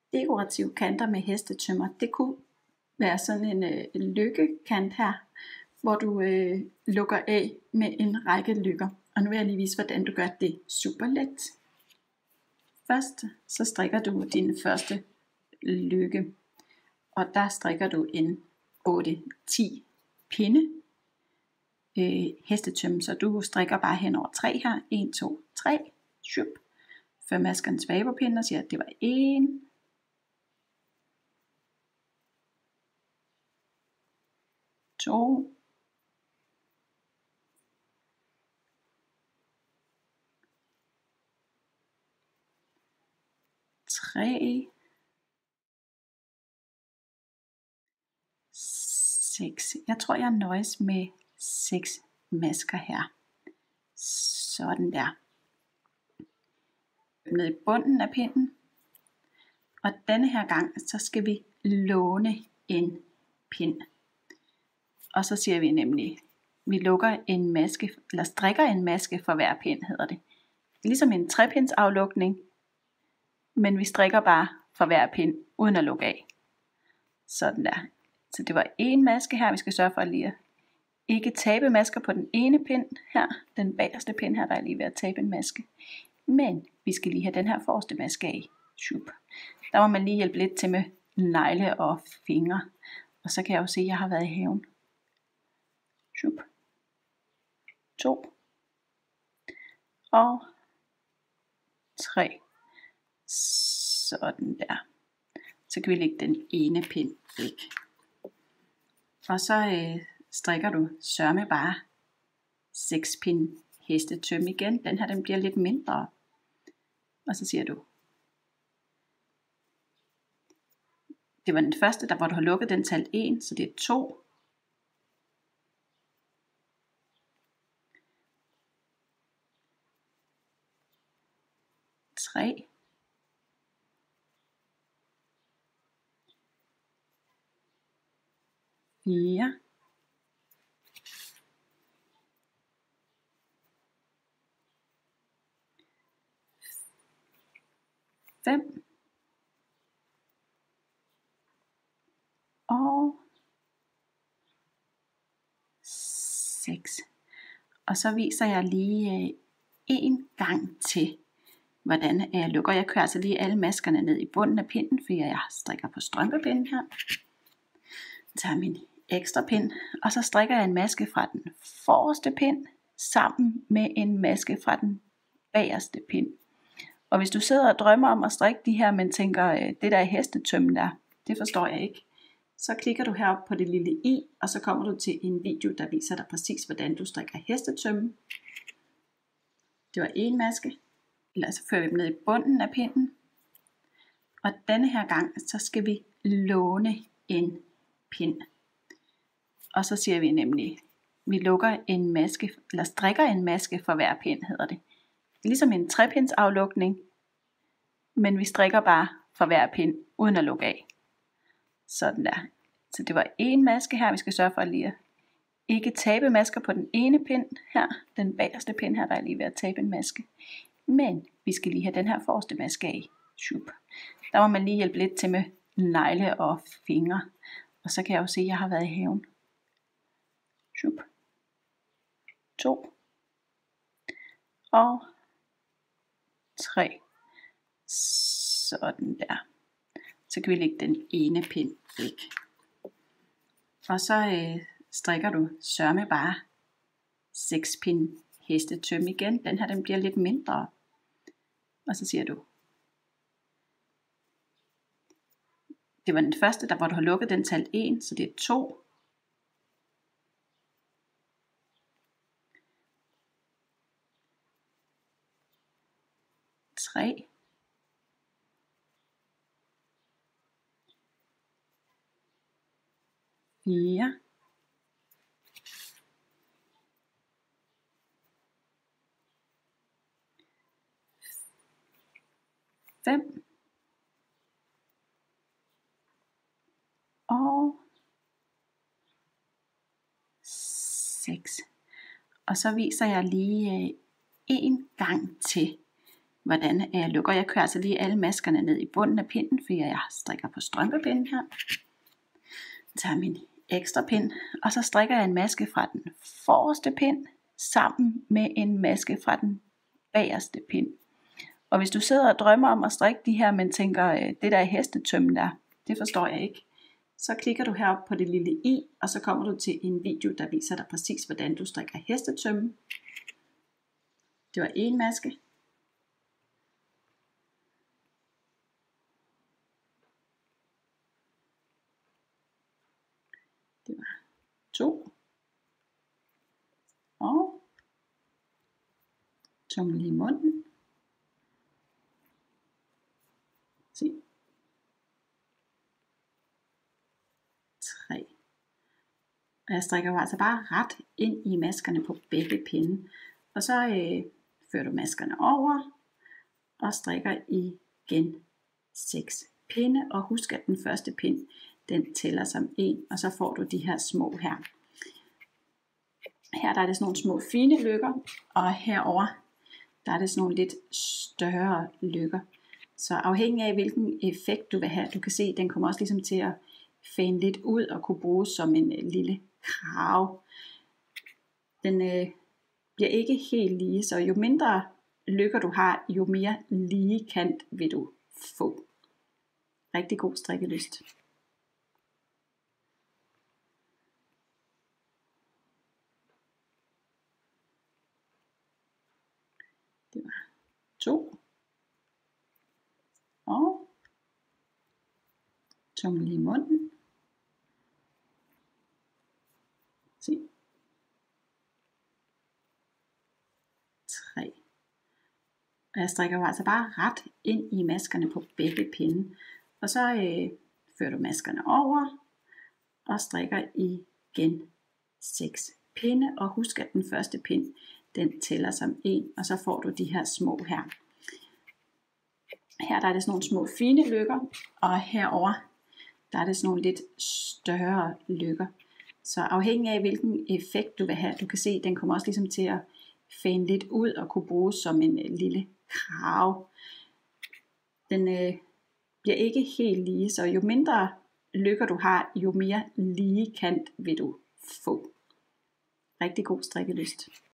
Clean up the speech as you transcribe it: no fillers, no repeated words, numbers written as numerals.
dekorative kanter med hestetømmer. Det kunne være sådan en lykkekant her, hvor du lukker af med en række lykker. Og nu vil jeg lige vise, hvordan du gør det super let. Først så strikker du din første lykke, og der strikker du en 8-10 pinde hestetømme, så du strikker bare hen over 3 her. 1, 2, 3, shup. Før maskeren tilbage på pinden og siger, at det var 1, 2, 3, 6. Jeg tror, jeg nøjes med 6 masker her. Sådan der. Ned i bunden af pinden. Og denne her gang, så skal vi låne en pind. Og så siger vi nemlig, vi lukker en maske, eller strikker en maske for hver pind, hedder det. Ligesom en trepindsaflukning, men vi strikker bare for hver pind, uden at lukke af. Sådan der. Så det var en maske her, vi skal sørge for lige at ikke tabe masker på den ene pind her. Den bagerste pind her, der er lige ved at tabe en maske. Men vi skal lige have den her forreste maske af. Shup. Der må man lige hjælpe lidt til med negle og fingre. Og så kan jeg jo se, at jeg har været i haven. Shup. 2. Og 3. Sådan der. Så kan vi lægge den ene pind væk. Og så strikker du sørme bare 6 pind hestetømme igen. Den her den bliver lidt mindre. Og så siger du, det var den første, der hvor du har lukket, den talt 1, så det er 2. 3. 4. 5. Og 6. Og så viser jeg lige en gang til, hvordan jeg lukker. Jeg kører altså lige alle maskerne ned i bunden af pinden, fordi jeg strikker på strømpepinden her. Jeg tager min ekstra pind, og så strikker jeg en maske fra den forreste pind, sammen med en maske fra den bagerste pind. Og hvis du sidder og drømmer om at strikke de her, men tænker, det der hestetømmen der, det forstår jeg ikke, så klikker du herop på det lille i, og så kommer du til en video, der viser dig præcis, hvordan du strikker hestetømmen. Det var en maske, eller så fører vi dem ned i bunden af pinden. Og denne her gang, så skal vi låne en pind. Og så siger vi nemlig, vi lukker en maske, eller strikker en maske for hver pind, hedder det. Ligesom en trepindsaflukning, men vi strikker bare for hver pind, uden at lukke af. Sådan der. Så det var en maske her, vi skal sørge for lige at ikke tabe masker på den ene pind her. Den bagerste pind her, der er lige ved at tabe en maske. Men vi skal lige have den her forreste maske af. Shup. Der må man lige hjælpe lidt til med negle og fingre. Og så kan jeg jo se, at jeg har været i haven. Shup. 2. Og 3. Sådan der. Så kan vi lægge den ene pind væk. Og så strikker du sørme bare 6 pind hestetømme igen. Den her den bliver lidt mindre. Og så siger du, det var den første, der hvor du har lukket, den talt 1, så det er 2. 3. 4. 5. Og 6. Og så viser jeg lige en gang til, hvordan jeg lukker. Jeg kører altså lige alle maskerne ned i bunden af pinden, fordi jeg strikker på strømpepinden her. Jeg tager min ekstra pind, og så strikker jeg en maske fra den forreste pind, sammen med en maske fra den bagerste pind. Og hvis du sidder og drømmer om at strikke de her, men tænker, det der hestetømmen der, det forstår jeg ikke, så klikker du herop på det lille i, og så kommer du til en video, der viser dig præcis, hvordan du strikker hestetømmen. Det var en maske. Det var 2. Og tungen i munden. Se. 3. Og jeg strikker jo altså bare ret ind i maskerne på begge pinde. Og så fører du maskerne over og strikker igen 6 pinde. Og husk, at den første pind, den tæller som 1, og så får du de her små her. Her der er det sådan nogle små fine løkker, og herover der er det sådan nogle lidt større løkker. Så afhængig af hvilken effekt du vil have, du kan se, den kommer også ligesom til at fane lidt ud og kunne bruges som en lille krave. Den bliver ikke helt lige, så jo mindre løkker du har, jo mere lige kant vil du få. Rigtig god strikkelyst. Det var 2. Og tungen i munden. Se. 3. Og jeg strikker jo altså bare ret ind i maskerne på begge pinde. Og så fører du maskerne over og strikker igen 6 pinde. Og husk, at den første pind, den tæller som 1, og så får du de her små her. Her der er det sådan nogle små fine løkker, og herover der er det sådan nogle lidt større løkker. Så afhængig af hvilken effekt du vil have, du kan se, den kommer også ligesom til at fane lidt ud og kunne bruges som en lille krave. Den bliver ikke helt lige, så jo mindre løkker du har, jo mere lige kant vil du få. Rigtig god strikkelyst.